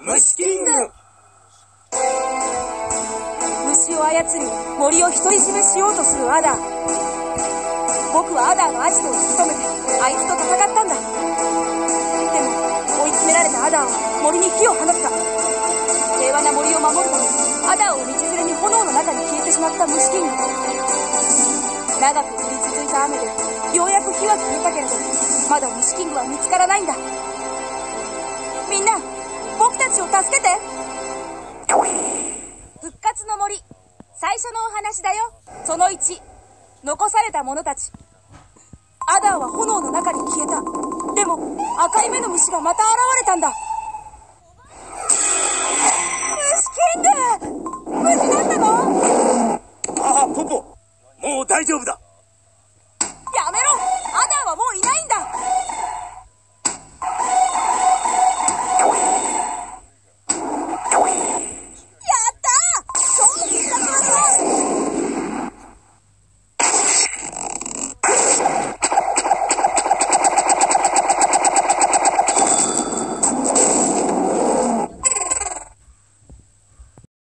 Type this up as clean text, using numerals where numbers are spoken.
虫キング。 虫を操り森を独り占めしようとするアダー。僕はアダーのアジトを突き止めてあいつと戦ったんだ。でも追い詰められたアダーは森に火を放った。平和な森を守るためアダーを道連れに炎の中に消えてしまった虫キング。長く降り続いた雨でようやく火は消えたけれど、まだ虫キングは見つからないんだ。みんな僕たちを助けて。復活の森、最初のお話だよ。その1、残された者たち。アダーは炎の中に消えた。でも赤い目の虫がまた現れたんだ。虫キング、無事だったの？ ああ、ポポ、もう大丈夫だ。